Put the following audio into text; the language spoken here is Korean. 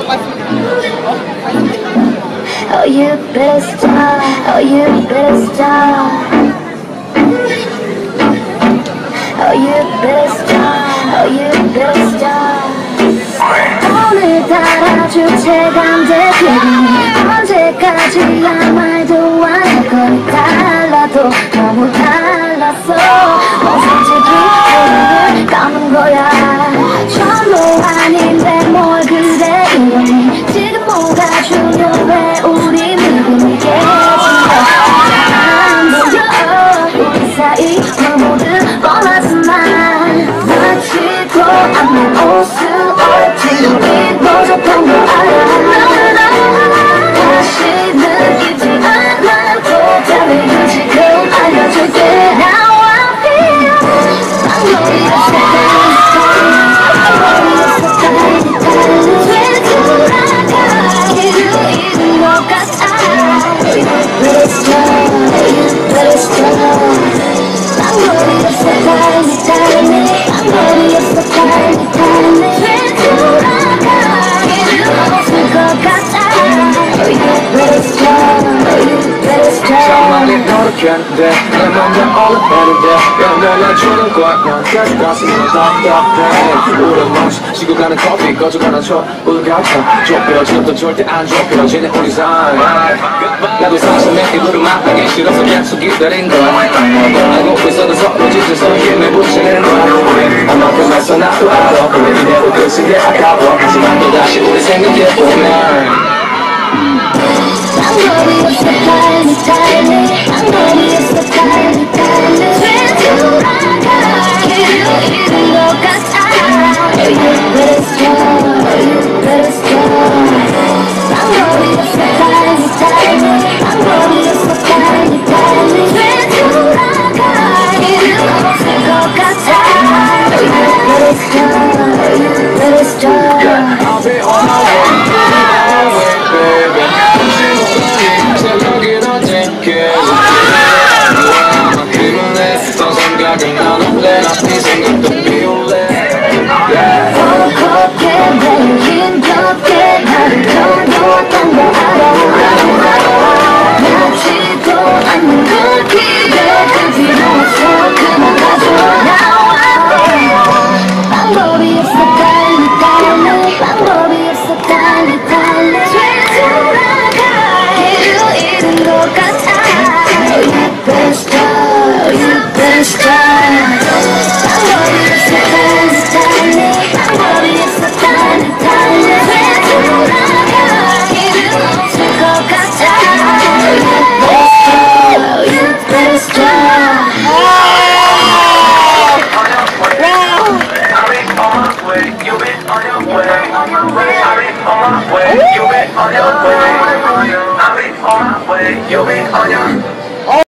Oh, you better stop. Oh, you better stop. Oh, you better stop. Oh, you better stop. 오늘따라 주체가 안 돼. 언제까지야 말도 안 할 거리 달라도 너무 달랐어. 솔직히 눈을 감은 거야. 전도 아닌데 뭘 그래 이러니. 지금 뭐가 중요해. 우리 믿음이 깨진다. 안 보여 우리 사이 너무들 뻔하지만 마치고 않는 옷을 어찌 우린 모조건 거 알아. 다시는 잊지 않아도 돼. 지금 알려줄게. Now I feel 방법이 없어. 내 맘에 올라가는데 왜 몰라주는 거야. 넌 계속 가슴이 답답해. 우린 멈춰 지고 가는 커피 꺼져가는 촛불 같아. 좁혀지는 절대 안 좁혀지네 우리 사이. 나도 사실 내 입으로 말하기 싫어서 계속 기다린 거야. 알고 있어도 서로 지쳐서 힘을 붙이는 거야. 아마도 맞서 나도 알아. 우리 이대로 끝인 게 아까워. 하지만 또다시 우리 생각해보면 방법이 없어. 빨리 달리. 방법이 없어. 빨리 달리. 왜 돌아가 길을 잃은 것 같아. You better stop. You better stop. 방법이 없어. 빨리 달리. 방법이 없어. 빨리 달리. 왜 돌아가 길을 잃은 것 같아. You better stop. You better stop. I'll be on my way, baby. 생각이 더 쟁게 더 생각은 안 올래. 나 네 생각도 비울래. 홀쭉해 매일 힘겹게 나를 겨누었던 거 알아. 맞지도 않는 그 기대 그 필요 없어. 그만가줘. Now I feel 방법이 없어. 달리 달리. 방법이 없어. 달리 달리. 왜 돌아가 길을 잃은 것 같아. You better stop. You better stop. 방법이 없어. 달리 달리. 방법이 없어. 달리 달리. 왜 돌아가 길을 잃은 것 같아. You better stop. You've been on your way. I've been on my way. You've been on your way. I've been on my way. You've been on your